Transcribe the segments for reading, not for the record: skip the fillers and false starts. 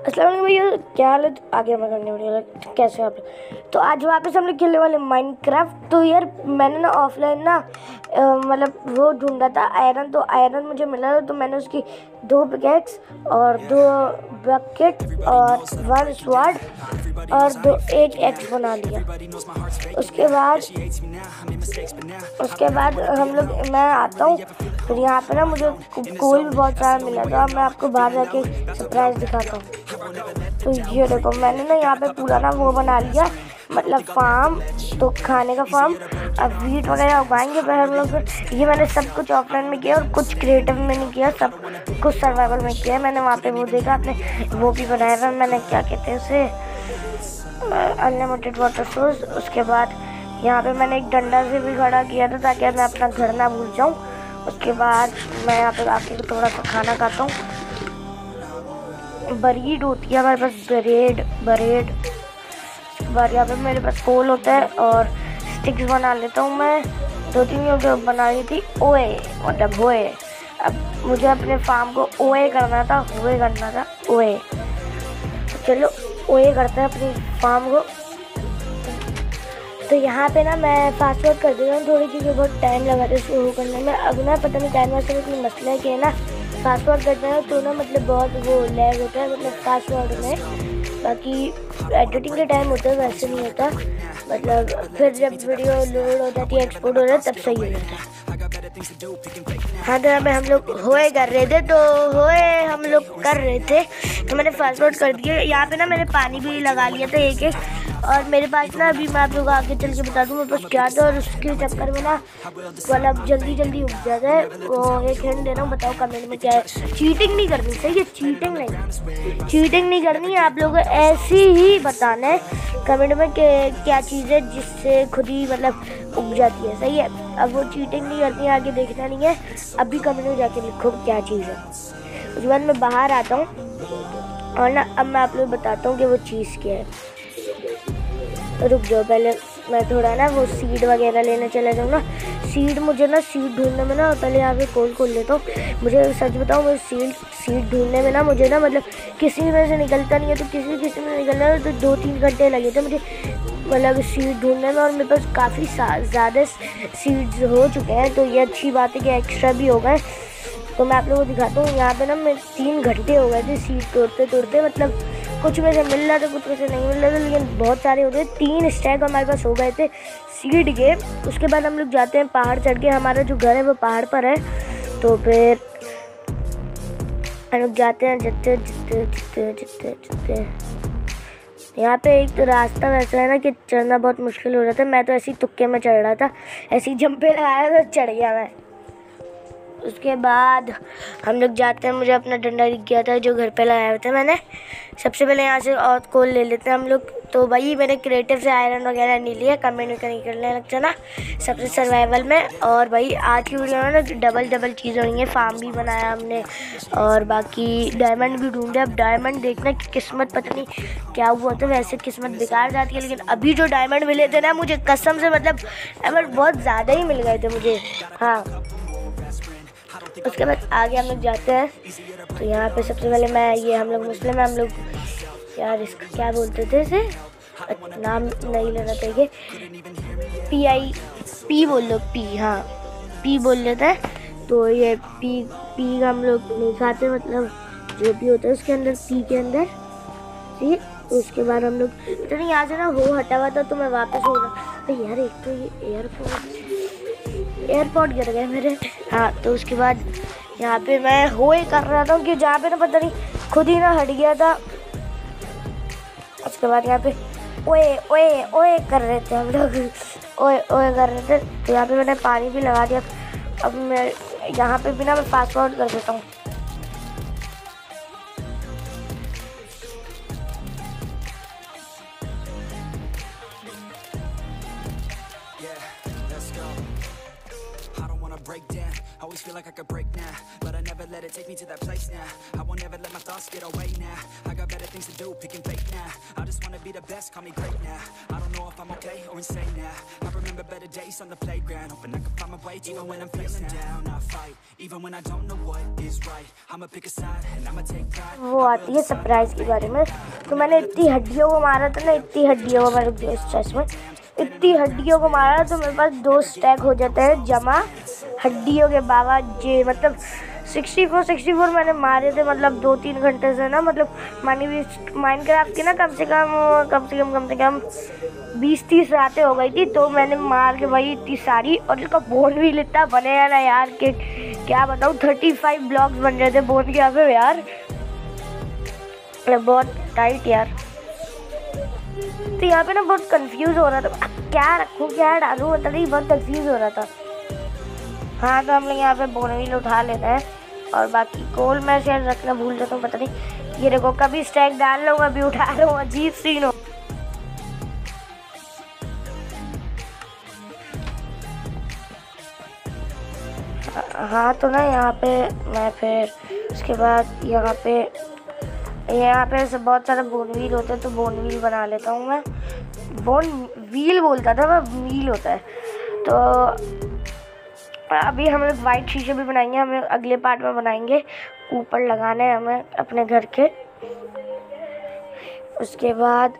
अस्सलाम वालेकुम भैया, क्या हाल है? आगे मैं करने वाली कैसे आप? तो आज वापस हम लोग खेलने वाले माइनक्राफ्ट। तो यार मैंने ना ऑफलाइन ना मतलब वो ढूंढा था आयरन, तो आयरन मुझे मिला, तो मैंने उसकी 2 पिकैक्स और 2 बकेट और 1 स्वॉर्ड और 1 एक्स बना लिया। उसके बाद हम लोग मैं आता हूँ, फिर यहाँ पे ना मुझे कोल भी बहुत सारा मिला, तो अब मैं आपको बाहर जाके सरप्राइज दिखाता हूँ। तो ये देखो, मैंने ना यहाँ पे पूरा ना वो बना लिया, मतलब फार्म, तो खाने का फार्म। अब वीट वगैरह उगाएंगे पर हम लोग। ये मैंने सब कुछ ऑफलाइन में किया और कुछ क्रिएटिव में नहीं किया, सब कुछ सर्वाइवल में किया। मैंने वहाँ पे वो देखा, आपने वो भी बनाया था, मैंने क्या कहते हैं उसे, अनलिमिटेड वाटर सोर्स। उसके बाद यहाँ पे मैंने एक डंडा से भी खड़ा किया था ताकि मैं अपना घर ना भूल जाऊँ। उसके बाद मैं यहाँ पे आके थोड़ा सा खाना खाता हूँ। ब्रेड होती है हमारे पास, ब्रेड। बाद यहाँ पे मेरे पास कोल होता है और स्टिक्स बना लेता हूँ मैं। 2-3 जो बनाई थी ओए, मतलब होए। अब मुझे अपने फार्म को ओए करना था, होए करना था, ओए। चलो ओए करते हैं अपनी फार्म को। तो यहाँ पे ना मैं फास्ट फॉरवर्ड कर देता हूँ थोड़ी, क्योंकि बहुत टाइम लगा था शुरू करने में। अब ना पता नहीं टाइम से कोई मसला है कि है ना, फास्ट फॉरवर्ड करते हैं तो ना मतलब बहुत वो लैग होता है, मतलब फास्ट फॉरवर्ड में। बाकी एडिटिंग के टाइम होता है, वैसे नहीं होता, मतलब फिर जब वीडियो लोड हो जाती है, एक्सपोर्ट हो जाता है, तब सही हो जाता है। हाँ, तो यहाँ पे हम लोग होए कर रहे थे, तो मैंने फास्ट फॉरवर्ड कर दिया। यहाँ पे ना मैंने पानी भी लगा लिया था एक, और मेरे पास ना अभी मैं आप लोग आगे चल के बता दूँ मेरे पास क्या था, और उसके चक्कर में ना मतलब जल्दी उग जाता है। वो एक हिंट दे रहा हूँ, बताओ कमेंट में क्या है। चीटिंग नहीं करनी, सही है? चीटिंग नहीं करनी है, आप लोगों को ऐसे ही बताना है कमेंट में कि क्या चीज़ है जिससे खुद ही मतलब उग जाती है, सही है? अब वो चीटिंग नहीं करनी है, आगे देखना नहीं है, अभी कमेंट में जाके लिखो क्या चीज़ है। उसके बाद मैं बाहर आता हूँ और ना अब मैं आप लोग बताता हूँ कि वो चीज़ क्या है। रुक जाओ, पहले मैं थोड़ा ना वो सीड वगैरह लेने चला जाऊँ ना। मुझे ना सीड ढूंढने में ना, पहले यहाँ पे कोल खोल लेता हूँ। मुझे सच बताऊँ, मुझे सीड ढूंढने में ना मुझे ना मतलब किसी में से निकलता नहीं है, तो किसी में निकलना है तो 2-3 घंटे लगे थे मुझे मतलब सीड ढूंढने में, और मेरे पास काफ़ी ज़्यादा सीड्स हो चुके हैं। तो ये अच्छी बात है कि एक्स्ट्रा भी हो गए। तो मैं आप लोगों को दिखाता हूँ। यहाँ पे ना मैं 3 घंटे हो गए थे सीड तोड़ते, मतलब कुछ में से मिल रहा था, कुछ में से नहीं मिल रहा था, लेकिन बहुत सारे हो गए। 3 स्टैक हमारे पास हो गए थे सीड के। उसके बाद हम लोग जाते हैं पहाड़ चढ़ के, हमारा जो घर है वो पहाड़ पर है। तो फिर हम लोग जाते हैं जितते यहाँ पे एक तो रास्ता वैसा है ना कि चढ़ना बहुत मुश्किल हो रहा था। मैं तो ऐसे ही तुक्के में चढ़ रहा था, ऐसे ही जंपे लगाया तो चढ़ गया मैं। उसके बाद हम लोग जाते हैं, मुझे अपना डंडा दिख गया था जो घर पे लगाया हुआ था मैंने। सबसे पहले यहाँ से और कोल ले लेते हैं हम लोग। तो भाई मैंने क्रिएटिव से आयरन वगैरह नहीं लिया, कमेंट नहीं करने लगता ना, सबसे सर्वाइवल में। और भाई आज की वीडियो में ना डबल चीज़ हो रही है। फार्म भी बनाया हमने और बाकी डायमंड भी ढूंढे। अब डायमंड देखना कि किस्मत पता नहीं क्या हुआ था, वैसे किस्मत बेकार जाती है, लेकिन अभी जो डायमंड मिले थे ना मुझे कसम से मतलब बहुत ज़्यादा ही मिल गए थे मुझे। हाँ, उसके बाद आगे हम लोग जाते हैं। तो यहाँ पे सबसे पहले हम लोग मुस्लिम है, हम लोग यार इसका क्या बोलते थे इसे, नाम नहीं लेना चाहिए, पी बोल लो, हाँ पी बोल लेते हैं। तो ये पी हम लोग नहीं खाते, मतलब जो भी होता है उसके अंदर, पी के अंदर, ठीक है। तो उसके बाद हम लोग तो नहीं, यहाँ से ना वो हटा हुआ था, तो मैं वापस हो रहा। तो यार एक तो ये एयरपोर्ट गिर गए मेरे। हाँ, तो उसके बाद यहाँ पे मैं होए कर रहा था कि जहाँ पे ना पता नहीं खुद ही ना हट गया था। उसके बाद यहाँ पे ओए कर रहे थे हम लोग, ओए कर रहे थे। तो यहाँ पे मैंने पानी भी लगा दिया। अब मैं यहाँ पे भी ना मैं फास्ट फॉरवर्ड कर देता हूँ। Break down, always feel like I could break now, but I never let it take me to that place now. I won't ever let my thoughts get away now. I got better things to do, picking fate now. I just wanna be the best, call me great now. I don't know if I'm okay or insane now. I remember better days on the playground, hoping I can find my way even when I'm feeling down. I fight, even when I don't know what is right. I'ma pick a side and I'ma take pride. वो आती है surprise के बारे में। तो मैंने इतनी हड्डियों को मारा था ना, इतनी हड्डियों को मेरे स्ट्रेस में इतनी हड्डियों को मारा तो मेरे पास 2 स्टैक हो जाते हैं जमा हड्डियों के बाबा जी। मतलब 64 मैंने मारे थे, मतलब 2-3 घंटे से ना। मतलब माइनक्राफ्ट की ना कम से कम 20-30 रातें हो गई थी। तो मैंने मार के भाई इतनी सारी, और इसका बोन भी इतना बने ना यार कि क्या बताऊँ। 35 ब्लॉक्स बन रहे थे बोन के यहाँ पे यार, बहुत टाइट यार। तो यहाँ पे ना बहुत कंफ्यूज हो रहा था, क्या रखूँ क्या डालूँ, मतलब नहीं, बहुत कंफ्यूज हो रहा था। हाँ तो हम लोग यहाँ पे बोनवील उठा लेते हैं, और बाकी कोल मैं शायद रखना भूल जाता हूँ, पता नहीं। ये देखो कभी स्टैक डाल लूँ अभी उठा लूँ, अजीब सीन हो। हाँ तो ना यहाँ पे मैं फिर उसके बाद यहाँ पे से बहुत सारे बोनवील होते हैं, तो बोनवील बना लेता हूँ मैं। बोन व्हील बोलता था, वह व्हील होता है। तो अभी हम लोग वाइट शीशे भी बनाएंगे, हमें अगले पार्ट में बनाएंगे। ऊपर लगाने हैं हमें अपने घर के। उसके बाद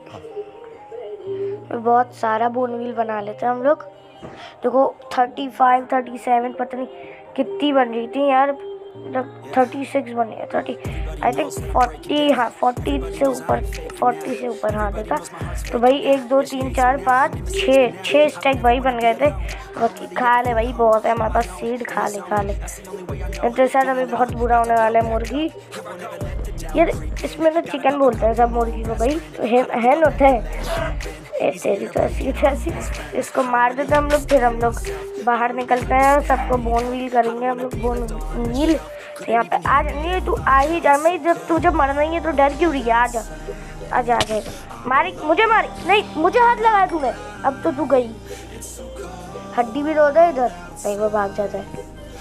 बहुत सारा बोनवील बना लेते हैं हम लोग। देखो 35, 37 पता नहीं कितनी बन रही थी यार, 36 बनी है, 30 आई थिंक 40, हाँ 40 से ऊपर हाँ देखा। तो भाई 1 2 3 4 5 6 स्टैक भाई बन गए थे। बाकी खा ले भाई, बहुत है हमारे पास सीड, खा ले। तो शायद अभी बहुत बुरा होने वाला है मुर्गी यार। इसमें ना चिकन बोलते हैं सब मुर्गी को भाई, तो हैन होता है। तेरी तो ऐसी इसको मार देते हम लोग, फिर हम लोग बाहर निकलते हैं, सबको बोनवील करेंगे हम लोग। बोनवील तो यहाँ पे आ नहीं, तू आ ही जा। मैं जब तुझे मरना ही है तो डर क्यों रही है, आ जा मारी मुझे, नहीं मुझे हाथ लगाया तूने, अब तो तू गई। हड्डी भी रो दे इधर, नहीं वो भाग जाता है।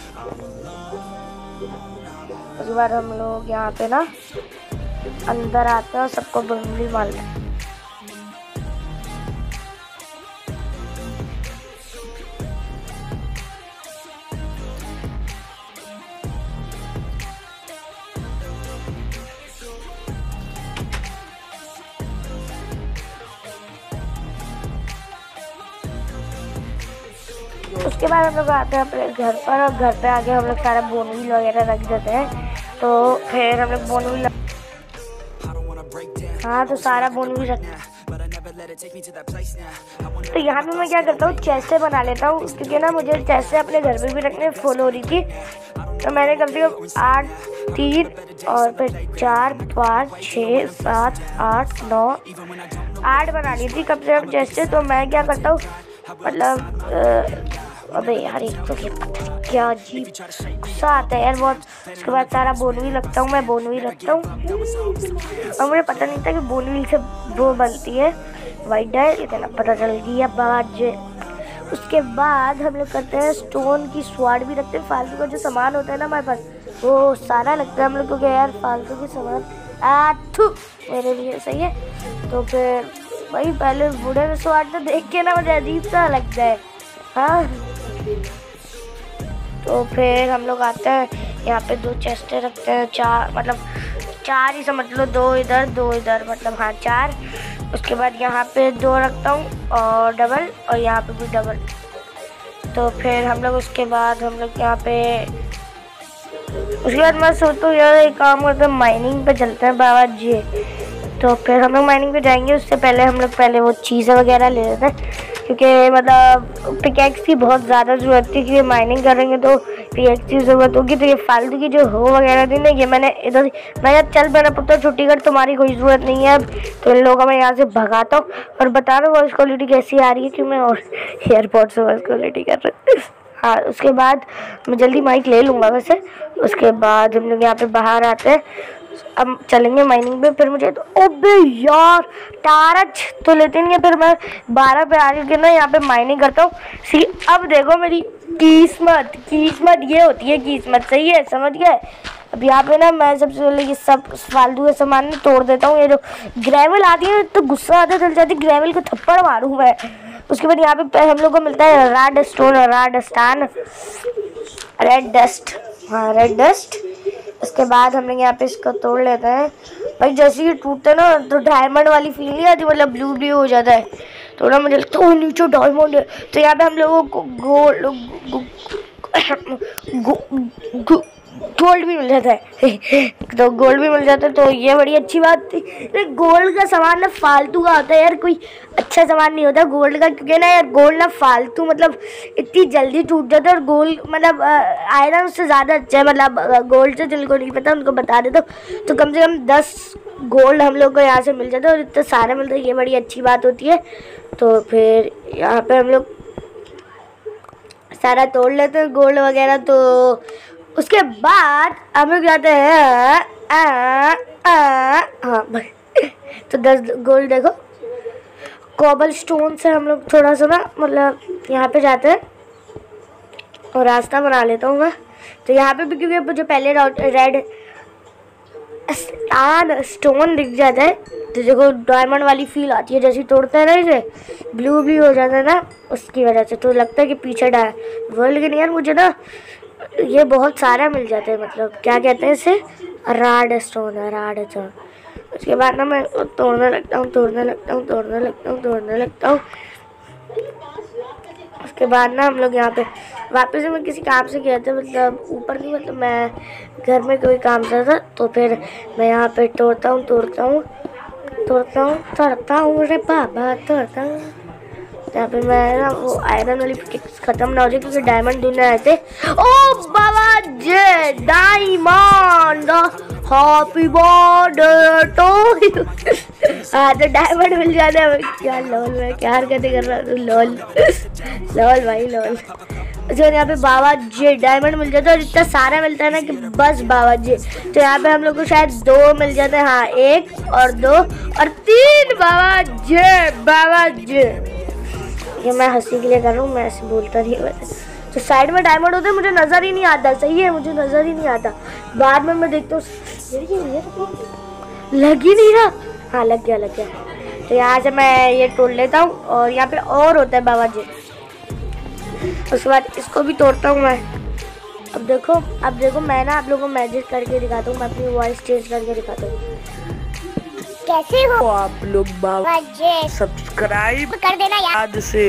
उसके बाद हम लोग यहाँ पे ना अंदर आते हैं और सबको बोनवील मारते हैं। उसके बाद हम लोग आते हैं अपने घर पर, और घर पे आके हम लोग सारा बोनवील वगैरह रख देते हैं। तो फिर हम लोग बोनवील, हाँ तो सारा बोनवील रख। तो यहाँ पे मैं क्या करता हूँ, चेस्टें बना लेता हूँ, क्योंकि ना मुझे चेस्टें अपने घर में भी रखने फुल हो रही थी। तो मैंने कम से कम 8, 3 और फिर 4, 5, 6, 7, 8, 9, 8 बना ली थी कम से कम चेस्टें। तो मैं क्या करता हूँ, मतलब अबे यार एक तो क्या अजीब गुस्सा आता है यार बहुत। उसके बाद सारा बोनवील रखता हूँ, मैं बोनवील रखता हूँ, और मुझे पता नहीं था कि बोनवील से वो बनती है वाइट डाई, इतना पता चल गया बाद। उसके बाद हम लोग करते हैं स्टोन की स्वाड भी रखते हैं। फालतू का जो सामान होता है ना हमारे पास वो सारा लगता है हम लोग को, क्या यार फालतू के सामान मेरे लिए सही है। तो फिर भाई पहले वुडन स्वाड तो देख के ना मुझे अजीब सा लगता है। हाँ तो फिर हम लोग आते हैं यहाँ पे 2 चेस्टें रखते हैं, 4 मतलब 4 ही समझ लो, 2 इधर 2 इधर, मतलब हाँ 4। उसके बाद यहाँ पे 2 रखता हूँ और डबल, और यहाँ पे भी डबल। तो फिर हम लोग उसके बाद हम लोग यहाँ पे, उसके बाद मैं सोचता हूँ यार एक काम करते हैं, माइनिंग पे चलते हैं बाबा जी। तो फिर हम लोग माइनिंग पे जाएंगे, उससे पहले हम लोग पहले वो चीज़ें वगैरह ले लेते हैं, क्योंकि मतलब पिकैक्स की बहुत ज़्यादा ज़रूरत थी, क्योंकि माइनिंग करेंगे तो पिकैक्स की ज़रूरत होगी। तो ये फालतू की जो हो वगैरह थी ना, ये मैंने इधर चल मैंने पुत्र छुट्टी कर, तुम्हारी कोई ज़रूरत नहीं है अब। तो इन लोगों को मैं यहाँ से भगाता हूँ, और बता रहा हूँ वॉइस क्वालिटी कैसी आ रही है, क्यों मैं और एयरपोर्ट से वॉइस क्वालिटी कर रहा हूँ। हाँ उसके बाद मैं जल्दी माइक ले लूँगा वैसे। उसके बाद हम लोग यहाँ पे बाहर आते हैं, अब चलेंगे माइनिंग पे। फिर मुझे तो ओबे यार टारच तो लेते नहीं है, फिर मैं 12 पे आ के ना यहाँ पे माइनिंग करता हूँ। सी अब देखो मेरी किस्मत ये होती है किस्मत, सही है समझ गए। अब यहाँ पे ना मैं सबसे पहले ये सब फालतू के सामान तोड़ देता हूँ। ये जो ग्रेवल आती है तो गुस्सा आता है, चल जाती ग्रेवल को थप्पड़ मारूँ मैं। उसके बाद यहाँ पे हम लोग को मिलता है रेड स्टोन, रेड डस्ट, हाँ रेड डस्ट। उसके बाद हम लोग यहाँ पे इसको तोड़ लेते हैं। भाई जैसे ही टूटता है ना तो डायमंड वाली फील नहीं आती, मतलब ब्लू ब्लू हो जाता है। तो ना मुझे लगता है नीचे डायमंड है। तो यहाँ पे हम लोगों को गोल्ड भी मिल जाता है तो गोल्ड भी मिल जाता है, तो ये बड़ी अच्छी बात थी। गोल्ड का सामान ना फालतू का होता है यार, कोई अच्छा सामान नहीं होता गोल्ड का, क्योंकि ना यार गोल्ड ना फालतू मतलब इतनी जल्दी टूट जाता है। और गोल्ड मतलब आयरन उससे ज़्यादा अच्छा है, मतलब गोल्ड से जिनको नहीं पता उनको बता देता हूँ। तो कम से कम 10 गोल्ड हम लोग को यहाँ से मिल जाता है और इतना सारे मिलता है, ये बड़ी अच्छी बात होती है। तो फिर यहाँ पर हम लोग सारा तोड़ लेते हैं गोल्ड वगैरह। तो उसके बाद हम लोग जाते हैं हाँ तो 10 गोल्ड देखो, कॉबल स्टोन से हम लोग थोड़ा सा ना मतलब यहाँ पे जाते हैं और रास्ता बना लेता हूँ मैं। तो यहाँ पे भी क्योंकि मुझे पहले रेड स्टोन दिख जाता है तो देखो डायमंड वाली फील आती है, जैसे तोड़ते हैं ना इसे ब्लू ब्लू हो जाता है ना, उसकी वजह से तो लगता है कि पीछे वर्ल्ड के नहीं यार। मुझे ना ये बहुत सारा मिल जाता है, मतलब क्या कहते हैं इसे, राड स्टोन है, राड स्टोन। उसके बाद ना मैं तोड़ने लगता हूँ। उसके बाद ना हम लोग यहाँ पे वापस मैं किसी काम से गया था, मतलब ऊपर नहीं, मतलब मैं घर में कोई काम कर था। तो फिर मैं यहाँ पे तोड़ता हूँ रे बाबा, तोड़ता हूँ। यहाँ पे मैं ना वो आयरन वाली पिक्स खत्म ना हो जाए, क्योंकि डायमंड ढूंढने आए थे। ओ बाबा जे डायमंड, हैप्पी बर्थडे टू। हाँ तो डायमंड मिल जाता है। क्या लॉल, मैं क्या हरकतें कर रहा हूँ, लॉल भाई लॉल। जो यहाँ पे बाबा जे डायमंड मिल जाता है और इतना सारा मिलता है ना कि बस बाबा जे। तो यहाँ पे हम लोग को शायद 2 मिल जाते हैं, हाँ 1 और 2 और 3 बाबा जे। ये मैं हंसी के लिए कर रहा हूँ, मैं ऐसे बोलता नहीं हूँ। तो साइड में डायमंड होते हैं, मुझे नज़र ही नहीं आता, सही है मुझे नज़र ही नहीं आता। बाद में मैं देखता हूँ लग ही नहीं रहा, हाँ लग गया। तो यहाँ से मैं ये तोड़ लेता हूँ और यहाँ पे और होता है बाबा जी। उसके बाद इसको भी तोड़ता हूँ मैं। अब देखो मैं ना आप लोगों को मैजिक करके दिखाता हूँ, मैं अपनी वॉइस चेंज करके दिखाता हूँ। कैसे हो आप लोग बाबा जी, सब्सक्राइब कर देना याद से।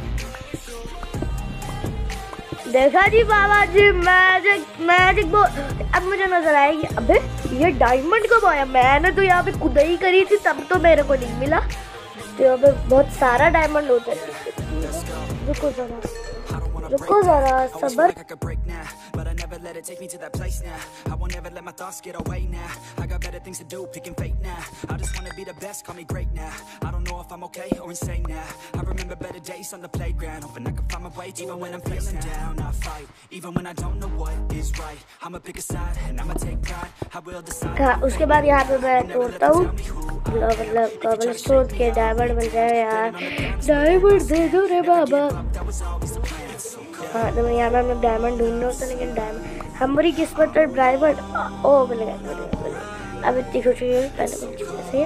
देखा जी बाबा जी मैजिक अब मुझे नजर आएगी। अबे ये डायमंड कब आया, मैंने तो यहाँ पे खुदाई करी थी तब तो मेरे को नहीं मिला। तो यहाँ पे बहुत सारा डायमंड होता है। रुको जरा सबर। Let it take me to that place now. I won't ever let my thoughts get away now. I got better things to do, picking fate now. I just wanna be the best, call me great now. I don't know if I'm okay or insane now. I remember better days on the playground, hoping I can find my way even when I'm feeling down. I fight, even when I don't know what is right. I'ma pick a side and I'ma take pride. I will decide. उसके बाद यहाँ पे मैं तोड़ता हूँ, मतलब cobble stone के diamond मिल जाए यार, डायमंड दे दो रे बाबा। हाँ तो यहाँ पे हम लोग डायमंड ढूंढ रहे होते हैं, लेकिन डायमंड हमारी किस्मत पर डायमंड ओ मिल गया। अब इतनी खुशी है पहले से।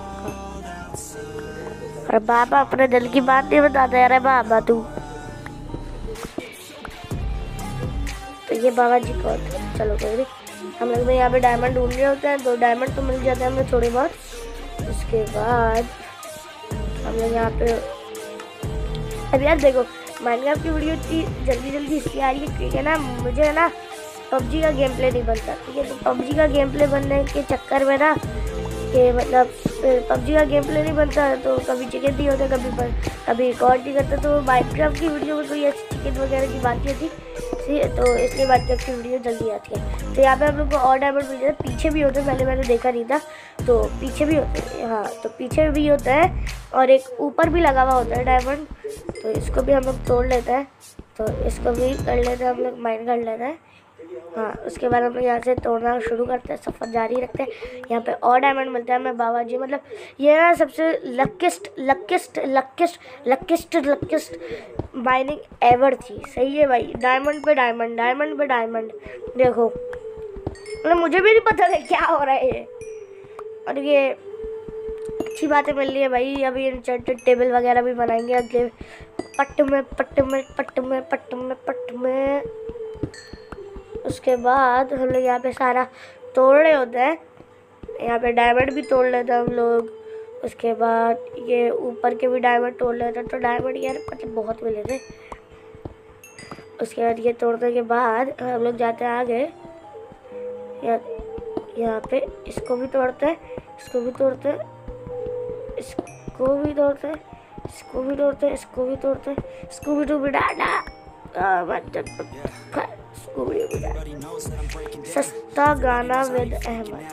अरे बाबा अपने दिल की बात नहीं बताता यार बाबा तू। तो ये बाबा जी को चलो कोई नहीं, हम लोग यहाँ पे डायमंड ढूंढ रहे होते हैं, 2 डायमंड तो मिल जाते हैं हमें थोड़े बहुत। उसके बाद हम लोग यहाँ पे अब यार देखो माइनक्राफ्ट की वीडियो इतनी जल्दी इसलिए आ रही है क्योंकि ना मुझे है ना पबजी का गेम प्ले नहीं बनता, ठीक है। तो पबजी का गेम प्ले बनने के चक्कर में ना कि मतलब पबजी का गेम प्ले नहीं बनता, तो कभी चिकन नहीं होता, कभी रिकॉर्ड नहीं करता। तो माइनक्राफ्ट की वीडियो में कोई ऐसी चिकन वगैरह की बात नहीं होती, तो इसलिए माइनक्राफ्ट की वीडियो जल्दी आती है। तो यहाँ पे हम लोग को और डायमंड मिल जाता है, पीछे भी होते हैं, पहले मैंने देखा नहीं था तो पीछे भी होते हैं। हाँ तो पीछे भी होता है और एक ऊपर भी लगा हुआ होता है डायमंड। तो इसको भी हम लोग तोड़ लेते हैं, तो इसको भी कर लेते हैं, हम लोग माइन कर लेते हैं। हाँ उसके बाद हम लोग यहाँ से तोड़ना शुरू करते हैं, सफ़र जारी रखते हैं। यहाँ पे और डायमंड मिलता है हमें बाबा जी, मतलब ये ना सबसे लकीस्ट माइनिंग एवर थी, सही है भाई। डायमंड पे डायमंड। देखो मतलब मुझे भी नहीं पता था क्या हो रहा है ये। और ये अच्छी बातें मिल रही है भाई। अभी इंचेंटेड टेबल वगैरह भी बनाएंगे अगले पट में। उसके बाद हम लोग यहाँ पे सारा तोड़ रहे होते हैं। यहाँ पे डायमंड भी तोड़ लेते हैं हम लोग। उसके बाद ये ऊपर के भी डायमंड तोड़ लेते हैं। तो डायमंड यार मतलब बहुत मिले थे। उसके बाद ये तोड़ने के बाद हम लोग जाते हैं आगे। यहाँ पे इसको भी तोड़ते हैं, इसको भी तोड़ते हैं, इसको भी तोड़ते हैं, इसको भी तोड़ते हैं, इसको भी तोड़ते हैं, इसको भी डूबी डाटा सस्ता गाना विद अहमद।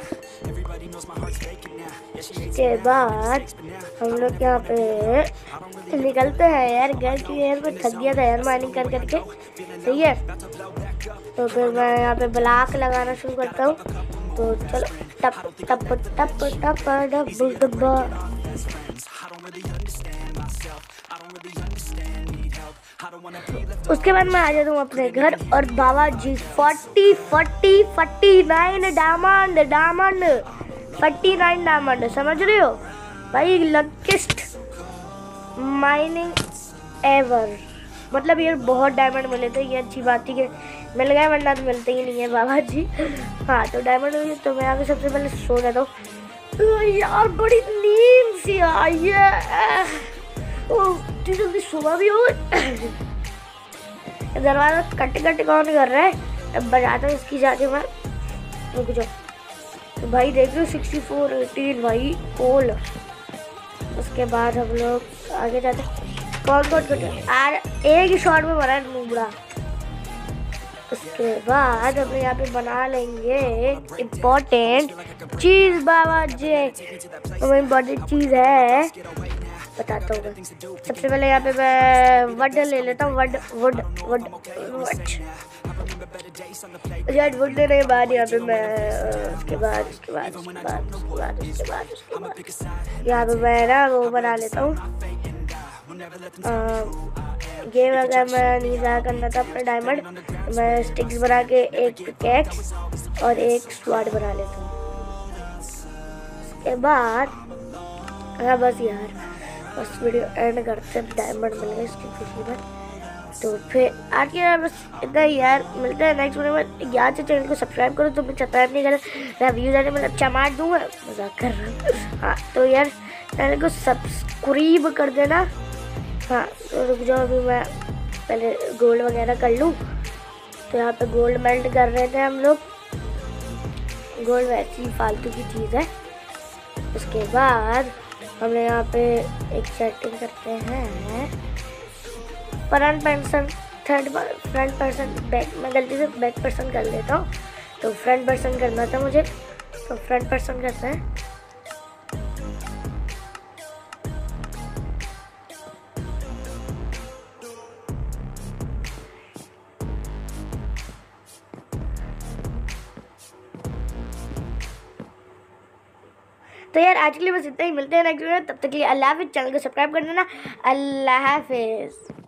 इसके बाद हम लोग यहाँ पे निकलते हैं यार घर की। यार मैं थक गया था यार माइनिंग कर करके, सही है। तो फिर मैं यहाँ पे ब्लॉक लगाना शुरू करता हूँ। तो चलो टप टप टप टप डब डब्बा। उसके बाद मैं आ जाता हूँ अपने घर और बाबा जी 49 डायमंड समझ रहे हो भाई। लकीस्ट माइनिंग एवर, मतलब ये बहुत डायमंड मिले थे। ये अच्छी बात थी कि मिल गए, वरना तो मिलते ही नहीं है बाबा जी। हाँ तो डायमंड हुई। तो मैं आगे सबसे पहले सो जाता हूँ यार। बड़ी नींद सी आई है। इतनी जल्दी सुबह भी हो। दरवाजा कट कौन कर रहा है? अब बजाता हूँ इसकी जाके मैं। रुक जाओ। तो भाई देख लो 6418 भाई कोल। उसके बाद हम लोग आगे जाते हैं। कौन एक ही शॉट में बना है नूबड़ा। उसके बाद हम यहाँ पे बना लेंगे इम्पोर्टेंट चीज़ बाबा जी। इम्पोर्टेंट चीज़ है, बताता हूँ मैं। सबसे पहले यहाँ पे मैं वुड ले लेता हूँ। वुड लेने के बाद यहाँ पे मैं उसके बाद यहाँ पे मैं ना वो बना लेता हूँ। गेम अगर मैं नहीं ज़्यादा करना था अपना डायमंड, मैं स्टिक्स बना के एक पिकैक्स और एक स्वॉर्ड बना लेता हूँ। उसके बाद हाँ बस यार, बस वीडियो एंड करते हैं। डायमंड मिल गए इसकी खुशी में। तो फिर आज के यार बस इतना ही यार। मिलते हैं नेक्स्ट वीडियो में। याद से चैनल को सब्सक्राइब करो। तो मैं सब्सक्राइब नहीं करें मैं व्यूज आने मतलब चमाट दूँगा, मजाक कर रहा हूँ। हाँ तो यार चैनल को सब्सक्राइब कर देना। हाँ तो रुक जाओ, अभी मैं पहले गोल्ड वगैरह कर लूँ। तो यहाँ पे गोल्ड मेल्ट कर रहे थे हम लोग। गोल्ड वैसी ही फालतू की चीज़ है। उसके बाद हम यहाँ पे एक सेटिंग करते हैं फ्रंट पर्सन बैक। मैं गलती से बैक पर्सन कर लेता हूँ, तो फ्रंट पर्सन करना था मुझे। तो फ्रंट पर्सन करते हैं। तो यार आज के लिए बस इतना ही। मिलते हैं नेक्स्ट वीडियो में। तब तक के लिए अल्लाह हाफिज़। चैनल को सब्सक्राइब कर देना। अल्लाह हाफिज़।